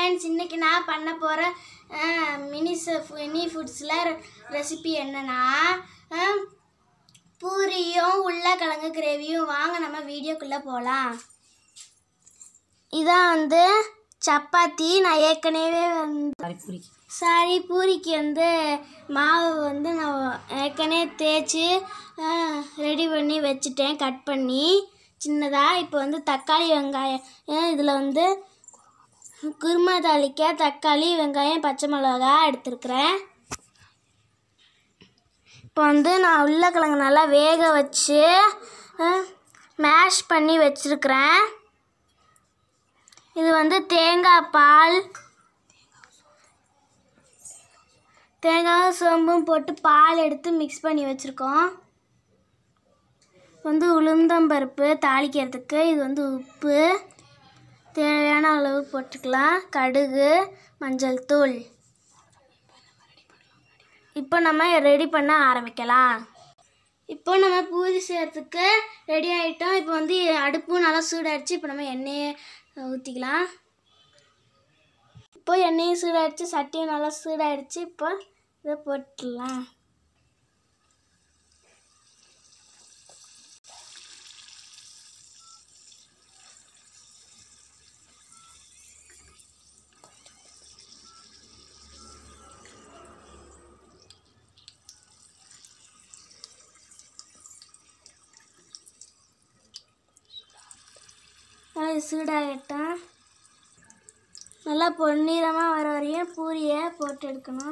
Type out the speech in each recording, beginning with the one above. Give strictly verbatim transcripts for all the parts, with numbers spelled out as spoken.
Friends, இன்றைக்கி நான் பண்ண போகிற மினி மினி ஃபுட்ஸில் ரெசிபி என்னென்னா பூரியும் உருளைக்கிழங்கு கிரேவியும். வாங்க நம்ம வீடியோக்குள்ளே போகலாம். இதான் வந்து சப்பாத்தி. நான் ஏற்கனவே வந்து சாரி பூரிக்கு வந்து மாவு வந்து நான் ஏற்கனவே தேய்ச்சி ரெடி பண்ணி வச்சுட்டேன், கட் பண்ணி சின்னதாக. இப்போ வந்து தக்காளி வெங்காயம், இதில் வந்து குருமா தாளிக்க தக்காளி வெங்காயம் பச்சை மிளகா எடுத்துருக்கிறேன். இப்போ வந்து நான் உருளைக்கிழங்கு நல்லா வேக வச்சு மேஷ் பண்ணி வச்சுருக்கிறேன். இது வந்து தேங்காய் பால், தேங்காயும் சோம்பும் போட்டு பால் எடுத்து மிக்ஸ் பண்ணி வச்சுருக்கோம். வந்து உளுந்தம்பருப்பு தாளிக்கிறதுக்கு. இது வந்து உப்பு தேவையான அளவு போட்டுக்கலாம். கடுகு, மஞ்சள் தூள். இப்போ நம்ம ரெடி பண்ண ஆரம்பிக்கலாம். இப்போ நம்ம பூரி செய்கிறதுக்கு ரெடி ஆகிட்டோம். இப்போ வந்து அடுப்பும் நல்லா சூடாகிடுச்சு. இப்போ நம்ம எண்ணெயை ஊற்றிக்கலாம். இப்போ எண்ணெயும் சூடாகிடுச்சு, சட்டியும் நல்லா சூடாகிடுச்சு. இப்போ இதை போட்டுடலாம். நல்லா சூடாகட்டும். நல்லா பொன்னிறமாக வர வரையும் பூரியை போட்டு எடுக்கணும்.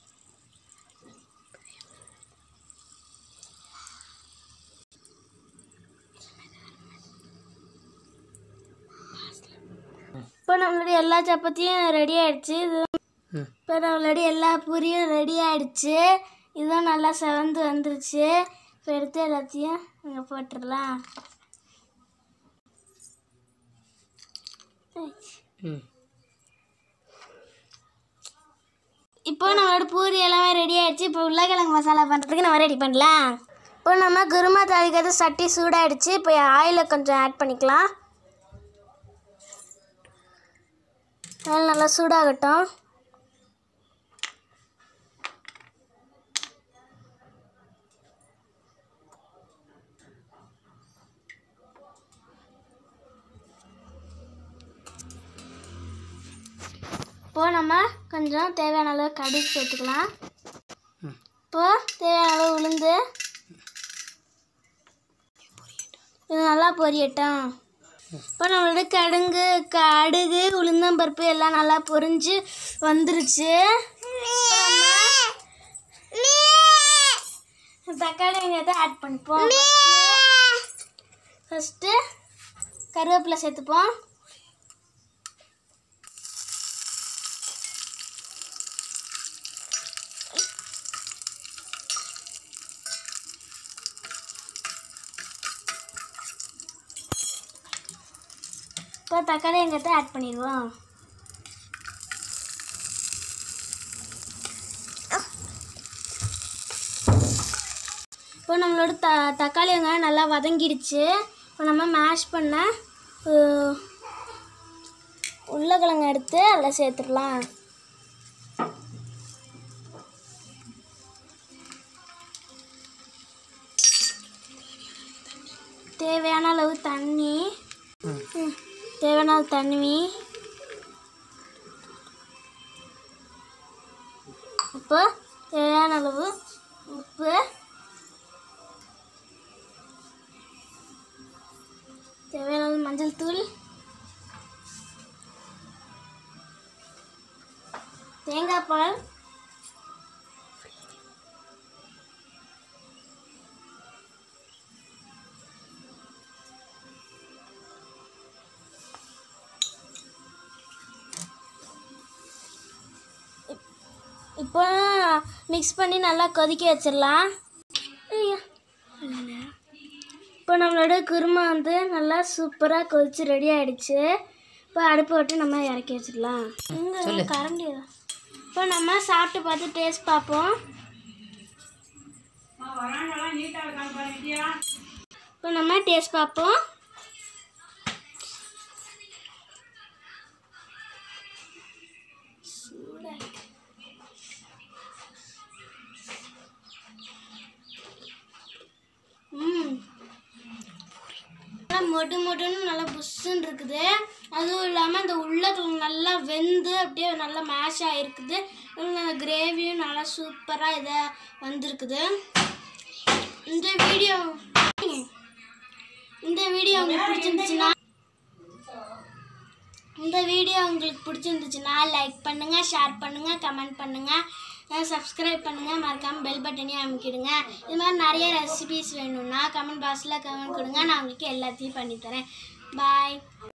இப்போ நம்மளுடைய எல்லா சப்பாத்தியும் ரெடி ஆகிடுச்சு. இது இப்போ நம்மளுடைய எல்லா பூரியும் ரெடி ஆகிடுச்சு. இதுவும் நல்லா செவந்து வந்துருச்சு. இப்போ எடுத்து எல்லாத்தையும் இங்கே போட்டுடலாம். இப்போ நம்மளோட பூரி எல்லாமே ரெடி ஆகிடுச்சு. இப்போ உருளைக்கிழங்கு மசாலா பண்ணுறதுக்கு நம்ம ரெடி பண்ணலாம். இப்போ நம்ம குருமா தாளிக்கிறது சட்டி சூடாகிடுச்சு. இப்போ ஆயிலை கொஞ்சம் ஆட் பண்ணிக்கலாம். ஆயில் நல்லா சூடாகட்டும். இப்போது நம்ம கொஞ்சம் தேவையான அளவு கடுகு சேர்த்துக்கலாம். இப்போது தேவையான அளவு உளுந்து. இது நல்லா பொரியட்டும். இப்போ நம்மளோட கடுகு கடுகு உளுந்தம்பருப்பு எல்லாம் நல்லா பொரிஞ்சு வந்துருச்சு. தக்காளி வெங்காயத்தை ஆட் பண்ணிப்போம். ஃபஸ்ட்டு கருவேப்பிலை சேர்த்துப்போம். இப்போ தக்காளி வெங்காயத்தை ஆட் பண்ணிடுவோம். இப்போ நம்மளோட த தக்காளி வெங்காயம் நல்லா வதங்கிடுச்சு. இப்போ நம்ம மேஷ் பண்ண உருளைக்கிழங்கு எடுத்து அதில் சேர்த்துடலாம். தேவையான அளவு தண்ணி தேவையான அளவு தண்ணி இப்போ தேவையான அளவு உப்பு, தேவையான அளவு மஞ்சள் தூள், தேங்காய் பால், இப்போ மிக்ஸ் பண்ணி நல்லா கொதிக்க வச்சிடலாம். இப்போ நம்மளோட குருமா வந்து நல்லா சூப்பராக கொதிச்சு ரெடி ஆகிடுச்சு. இப்போ அடுப்பு விட்டு நம்ம இறக்கி வச்சிடலாம். இங்கே கரண்டி தான். இப்போ நம்ம சாப்பிட்டு பார்த்து டேஸ்ட் பார்ப்போம். இப்போ நம்ம டேஸ்ட் பார்ப்போம். மொட்டு மொட்டுன்னு நல்லா புஷ்ஷுன்னு இருக்குது. அதுவும் இல்லாமல் இந்த உருளைக்கிழங்கு நல்லா வெந்து அப்படியே நல்லா மேஷ் ஆகிருக்குது. கிரேவியும் நல்லா சூப்பராக இதை வந்திருக்குது. இந்த வீடியோ இந்த வீடியோ உங்களுக்கு பிடிச்சிருந்துச்சுன்னா இந்த வீடியோ உங்களுக்கு பிடிச்சிருந்துச்சுன்னா லைக் பண்ணுங்கள், ஷேர் பண்ணுங்கள், கமெண்ட் பண்ணுங்கள், சப்ஸ்கிரைப் பண்ணுங்கள், மறக்காமல் பெல் பட்டனையும் அமுக்கிடுங்க. இது மாதிரி நிறைய ரெசிபீஸ் வேணும்னா கமெண்ட் பாக்ஸில் கமெண்ட் கொடுங்க, நான் உங்களுக்கு எல்லாத்தையும் பண்ணித்தரேன். பாய்.